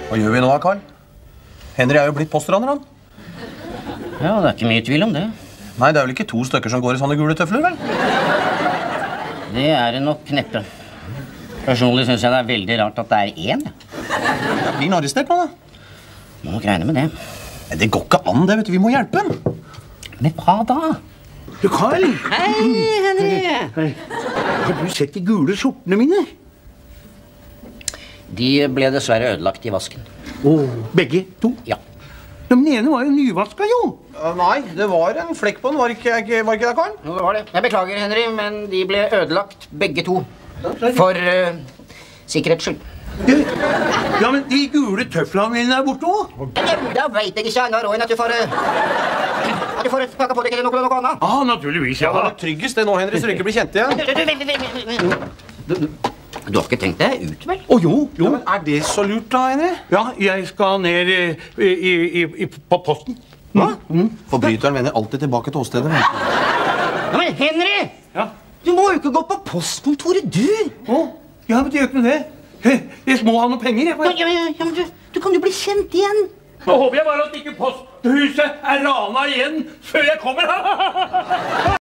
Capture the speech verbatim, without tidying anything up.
Hva gjør vi nå, Karl? Henry er jo blitt postraner, han. Ja, det er ikke mye tvil om det. Nei, det er vel ikke to stykker som går i sånne gule tøfler, vel? Det er det nok neppe. Personlig synes jeg det er veldig rart at det er én. Blir han arrestert nå, da? Må nok regne med det. Nei, det går ikke an, det, vet du. Vi må hjelpe han. Men hva da? Du, Karl! Hei, Henry! Hei. Har du sett de gule skjortene mine? De ble dessverre ødelagt i vasken. Åh, begge to? Ja. Ja, men den ene var jo nyvaska, jo. Uh, nei, det var en flekk på den, var ikke, ikke, var ikke det, Karl? Jo, det var det. Jeg beklager, Henry, men de ble ødelagt, begge to. For uh, sikkerhets skyld. Ja, men de gule tøflene mine er borte også. Da vet jeg ikke, Anna Roin, at du får... Uh, at du får pakke på deg eller noe, noe annet. Ah, naturligvis, ja. Det er tryggest det nå, Henry, så du ikke blir kjent igjen. Du, du, du har ikke tenkt deg ut, vel? Åh, oh, jo, jo. Ja, men er det så lurt da, Henry? Ja, jeg skal ned i, i, i, i, på posten. Hva? Mm. Forbryteren vender alltid tilbake til åstedet. Ja, men Henry! Ja? Du må jo ikke gå på postkontoret, du! Åh, ja, men det gjør ikke noe det. Jeg må ha noe penger, jeg. Ja, ja, ja, ja, men du, du kan jo bli kjent igjen. Nå håper jeg bare at ikke posthuset er rana igjen før jeg kommer.